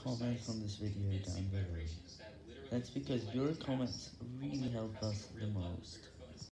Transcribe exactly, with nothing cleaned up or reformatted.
comments on this video down below. That's because your comments really help us the most.